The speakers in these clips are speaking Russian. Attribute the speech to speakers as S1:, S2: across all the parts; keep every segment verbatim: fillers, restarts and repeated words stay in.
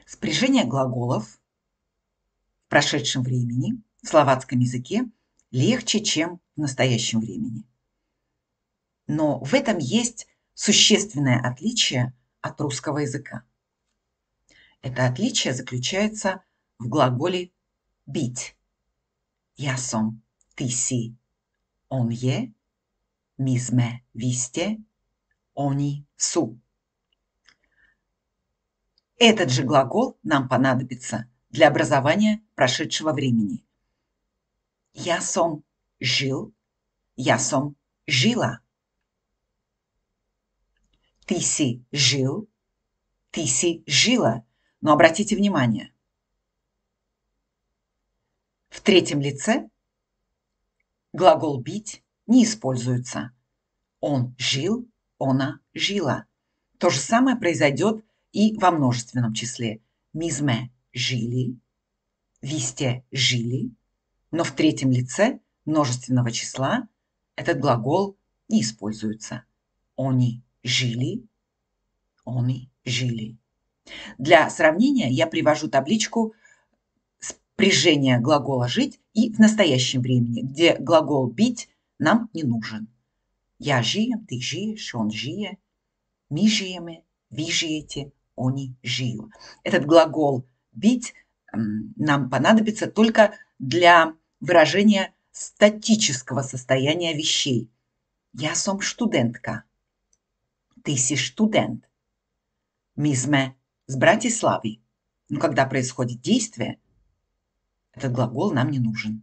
S1: Спряжение глаголов в прошедшем времени в словацком языке легче, чем в настоящем времени. Но в этом есть существенное отличие от русского языка. Это отличие заключается в глаголе быть. Я сом, ты си, он е, ми сме, ви сте, они су. Этот же глагол нам понадобится для образования прошедшего времени. Я сом жил, я сом жила. Ты си жил, ты си жила. Но обратите внимание, в третьем лице глагол быть не используется. Он жил, она жила. То же самое произойдет и во множественном числе. Ми сме жили, ви сте жили, но в третьем лице множественного числа этот глагол не используется. Они жили, они жили. Для сравнения я привожу табличку спряжения глагола «жить» и в настоящем времени, где глагол «бить» нам не нужен. Я жием, ты жиешь, он жие, ми жиеме, ви жиете, они жию. Этот глагол «бить» нам понадобится только для выражения статического состояния вещей. Я сом штудентка, ты си штудент. Ми сме с Братиславой. Но когда происходит действие, этот глагол нам не нужен.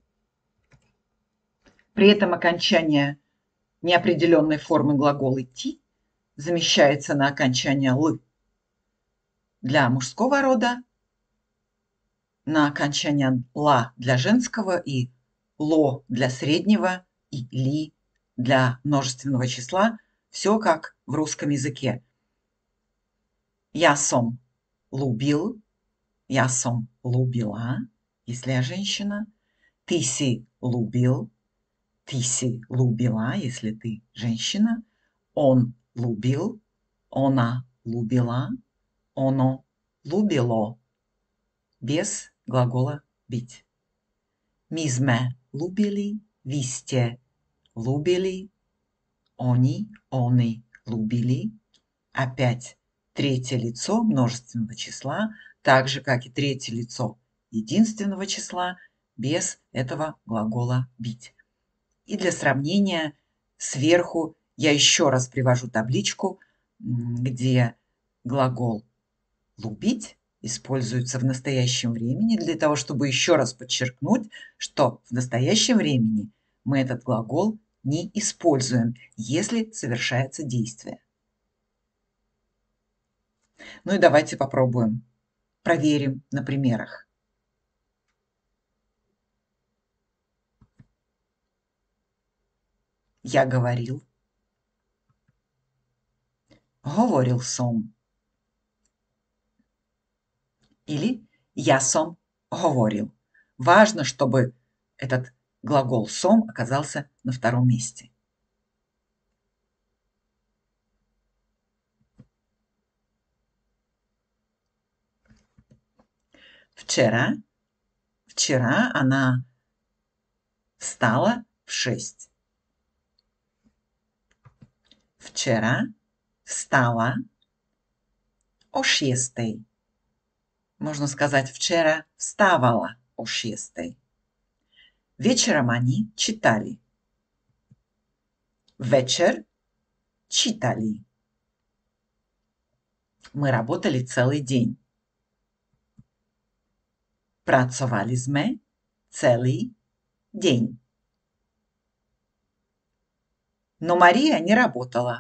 S1: При этом окончание неопределенной формы глагола «идти» замещается на окончание «л». Для мужского рода на окончание «ла» для женского и «ло» для среднего и «ли» для множественного числа. Все как в русском языке. Я сом любил, я сом любила, если я женщина. Ты си любил, ты си любила, если ты женщина. Он любил, она любила, оно любило. Без глагола быть. Ми сме любили, ви сте любили, они, они любили. Опять третье лицо множественного числа, так же, как и третье лицо единственного числа, без этого глагола быть. И для сравнения сверху я еще раз привожу табличку, где глагол «любить» используется в настоящем времени для того, чтобы еще раз подчеркнуть, что в настоящем времени мы этот глагол не используем, если совершается действие. Ну и давайте попробуем, проверим на примерах. Я говорил. Говорил сом. Или я сом говорил. Важно, чтобы этот глагол сом оказался на втором месте. Вчера, вчера она встала в шесть. Вчера встала о шестej. Можно сказать, вчера вставала о шестej. Вечером они читали. Вечер читали. Мы работали целый день. Pracovali sme celý день. Но Мария не работала.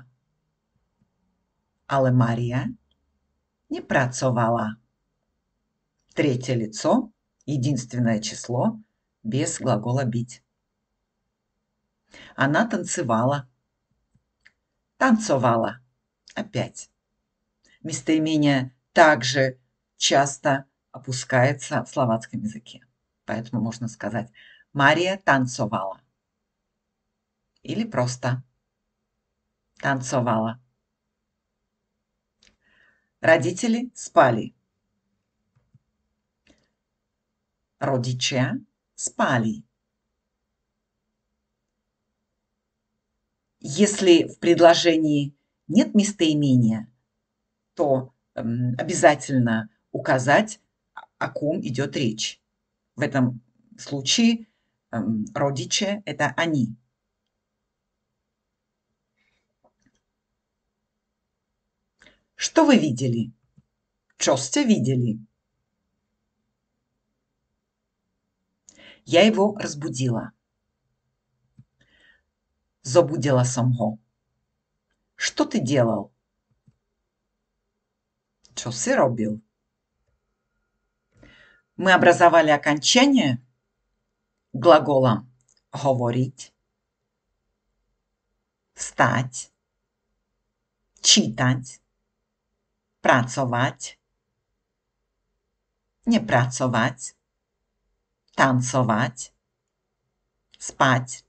S1: Але Мария не pracovala. Третье лицо, единственное число, без глагола быть. Она танцевала. Танцовала. Опять. Местоимение также часто опускается в словацком языке. Поэтому можно сказать Мария танцовала. Или просто танцовала. Родители спали. Rodičia spali. Если в предложении нет местоимения, то м, обязательно указать, о ком идет речь. В этом случае м, родичи – это они. Что вы видели? Čo ste видели? Я его разбудила. Zobudila som ho. Что ты делал? Čo si robil? Мы образовали окончание глаголом говорить, встать, čítať, pracovať, nepracovať, tancovať, spať.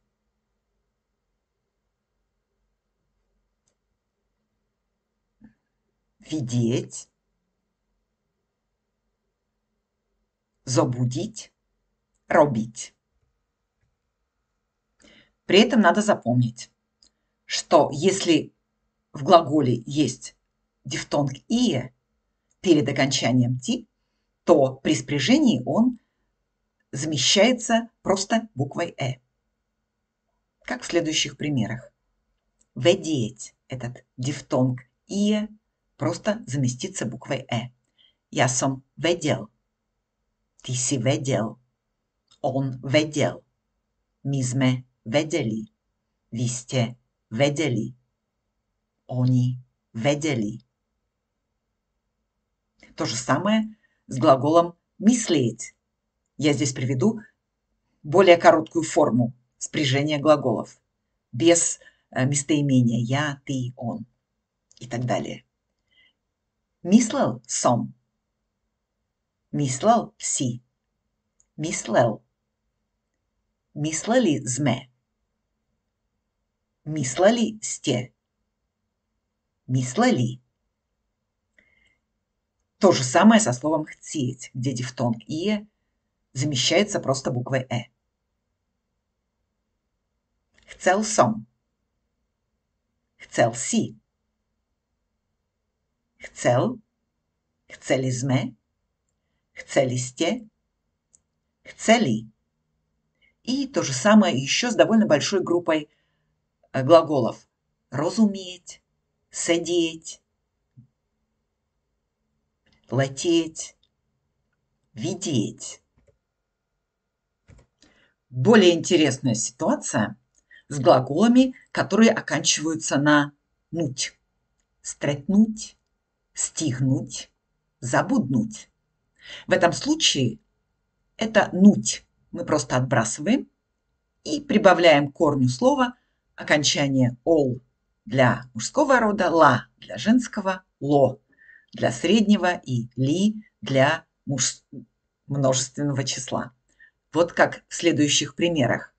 S1: Видеть, зобудить, робить. При этом надо запомнить, что если в глаголе есть дифтонг «ие» перед окончанием «ти», то при спряжении он замещается просто буквой «э». Как в следующих примерах. Ведеть этот дифтонг «ие» просто заместится буквой «э». Я сам ведел. Ты си ведел. Он ведел. Мы сме ведели. Ви сте ведели. Они ведели. То же самое с глаголом «мислеть». Я здесь приведу более короткую форму спряжения глаголов, без местоимения «я», «ты», «он» и так далее. Мислел сом. Мислел си. Мислел. Мислели сме. Мислели сте. Мислели. То же самое со словом «хцеть», где дифтонг «ие» замещается просто буквой «э». Хцел сом. Хцел си. Хцел. Хцели сме. Хцели сте. Хцели. И то же самое еще с довольно большой группой глаголов. Розуметь, сидеть, лететь, видеть. Более интересная ситуация с глаголами, которые оканчиваются на «нуть». Стретнуть, стигнуть, забуднуть. В этом случае это «нуть» мы просто отбрасываем и прибавляем к корню слова окончание «ол» для мужского рода, «ла» для женского, «ло» для среднего и «ли» для муж... множественного числа. Вот как в следующих примерах.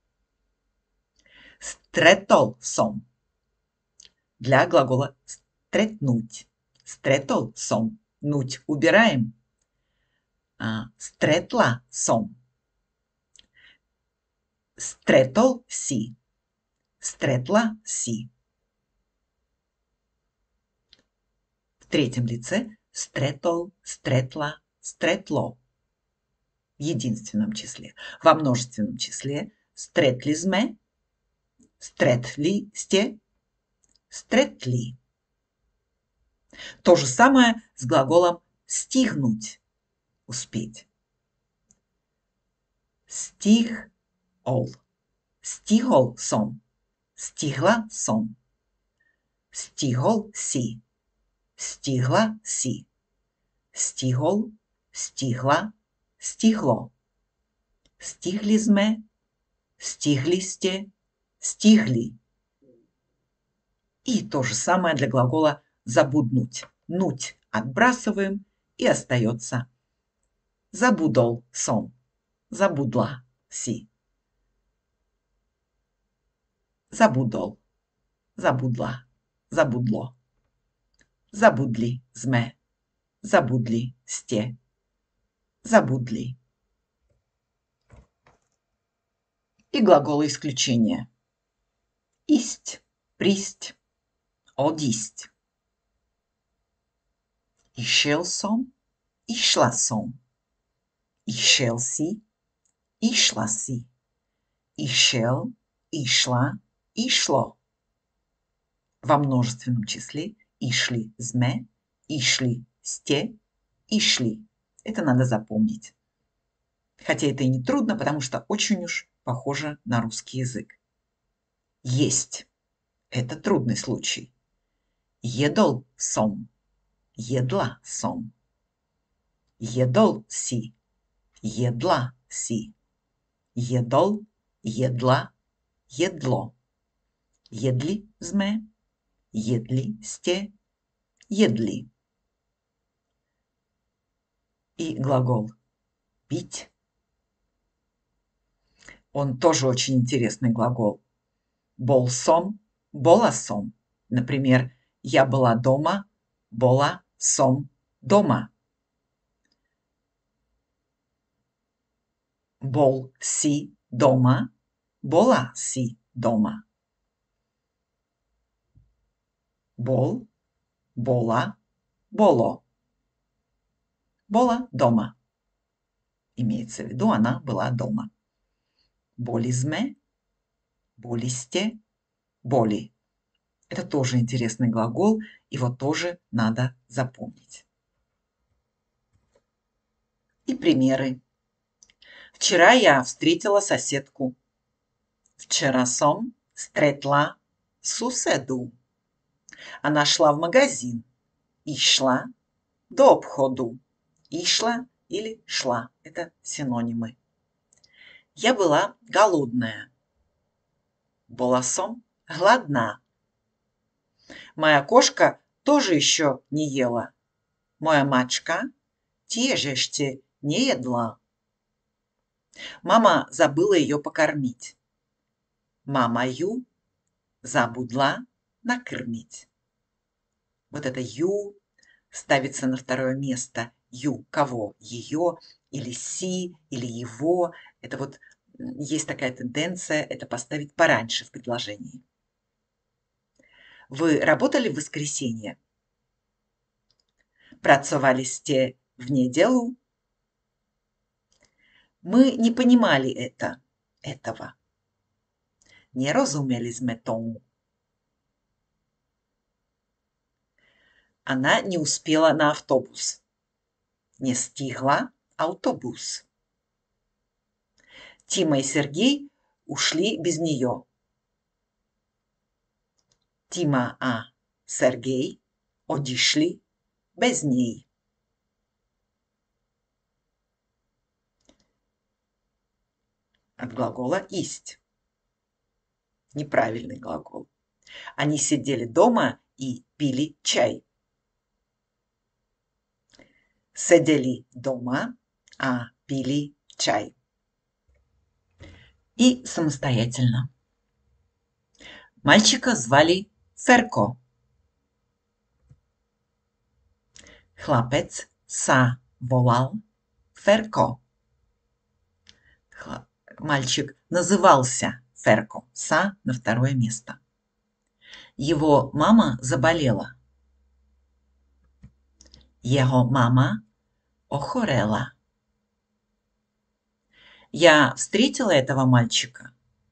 S1: Стретол сом. Для глагола стретнуть. Стретол сом. Нуть убираем. А, стретла сом. Стретол си. Стретла си. В третьем лице стретол, стретла, стретло. В единственном числе. Во множественном числе стретли сме, стретли сте, стретли. То же самое с глаголом стигнуть, успеть. Стиг ол. Стигол сом. Стигла сом. Стигол си. Стигла си. Стигол, стигла, стигло. Стигли сме, стигли сте, стигли. И то же самое для глагола забуднуть. Нуть отбрасываем и остается забудол сом. Забудла си. Забудол. Забудла. Забудло. Забудли сме. Забудли сте. Забудли. И глаголы исключения. Исть, присть, одисть. Išel som, išla som. Išel si, išla si. Išel, išla, išlo. Во множественном числе ишли зме, ишли сте, ишли. Это надо запомнить. Хотя это и не трудно, потому что очень уж похоже на русский язык. Есть. Это трудный случай. Едол сом. Едла сом. Едол си. Едла си. Едол, едла, едло. Едли зме. Едли сте. Едли. И глагол пить. Он тоже очень интересный глагол. Бол сом, бола сом. Например, я была дома, бола сом дома. Бол си дома, бола си дома. Бол, бола, боло. Бола дома. Имеется в виду, она была дома. Боли зме, боли сте, боли. Это тоже интересный глагол, его тоже надо запомнить. И примеры. Вчера я встретила соседку. Вчера сом стретла суседу. Она шла в магазин. И шла до обходу. И шла или шла. Это синонимы. Я была голодная. Была сом гладна. Моя кошка тоже еще не ела. Моя мачка теже ще не едла. Мама забыла ее покормить. Мама ю забудла накормить. Вот это ю ставится на второе место. Ю кого? Ее или си, или его. Это вот есть такая тенденция это поставить пораньше в предложении. Вы работали в воскресенье? Працовали сте в неделю? Мы не понимали это, этого. Не розумели сме тому. Она не успела на автобус. Не стигла автобус. Тима и Сергей ушли без нее. Тима а Сергей одишли без ней. От глагола «исть». Неправильный глагол. Они сидели дома и пили чай. Сидели дома, а пили чай. И самостоятельно. Мальчика звали Ферко. Хлапец са волал Ферко. Мальчик назывался Ферко. Са на второе место. Его мама заболела. Его мама охорела. Я встретила этого мальчика.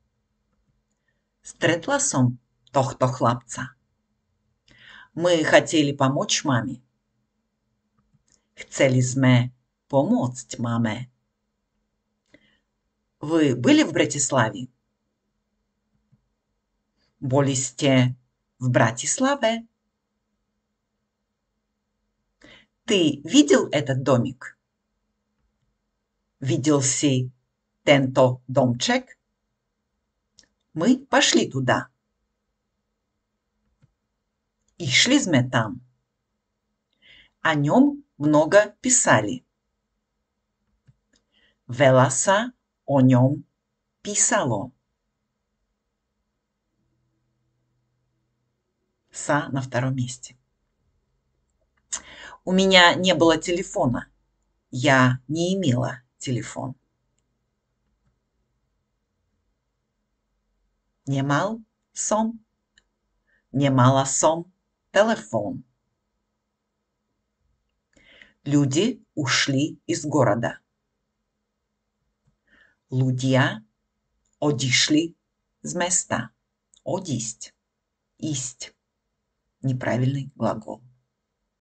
S1: Стретла сом тохто хлапца. Мы хотели помочь маме. Chceli sme pomôcť mame. Вы были в Братиславе? Boli ste в Братиславе? Ты видел этот домик? Видел си тенто домчек? Мы пошли туда. Išli sme там. О нем много писали. Veľa sa o ňom písalo. Са на втором месте. У меня не было телефона. Я не имела телефон. Немал som. Немала som телефон. Люди ушли из города. Ľudia odišli z mesta. Odísť. Ísť. Неправильный глагол.